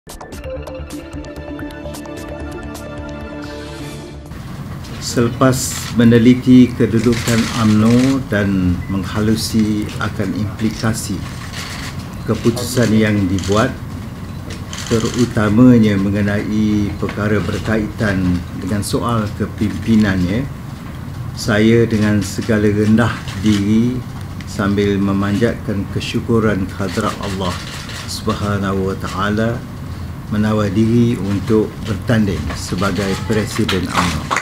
Selepas meneliti kedudukan UMNO dan menghalusi akan implikasi keputusan yang dibuat, terutamanya mengenai perkara berkaitan dengan soal kepimpinannya, saya dengan segala rendah diri sambil memanjatkan kesyukuran kehadrat Allah Subhanahu wa Ta'ala menawar diri untuk bertanding sebagai Presiden UMNO.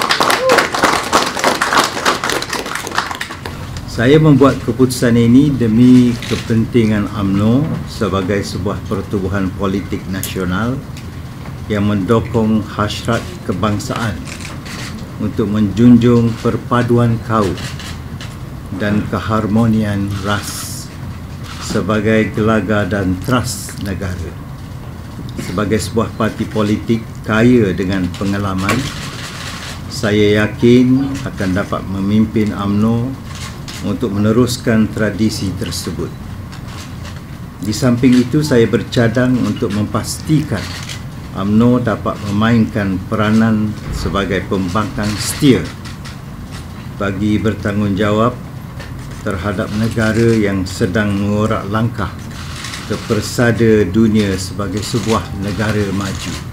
Saya membuat keputusan ini demi kepentingan UMNO sebagai sebuah pertubuhan politik nasional yang mendukung hasrat kebangsaan untuk menjunjung perpaduan kaum dan keharmonian ras sebagai gelagar dan teras negara. Sebagai sebuah parti politik kaya dengan pengalaman, saya yakin akan dapat memimpin UMNO untuk meneruskan tradisi tersebut. Di samping itu, saya bercadang untuk memastikan UMNO dapat memainkan peranan sebagai pembangkang setia bagi bertanggungjawab terhadap negara yang sedang mengorak langkah ke persada dunia sebagai sebuah negara maju.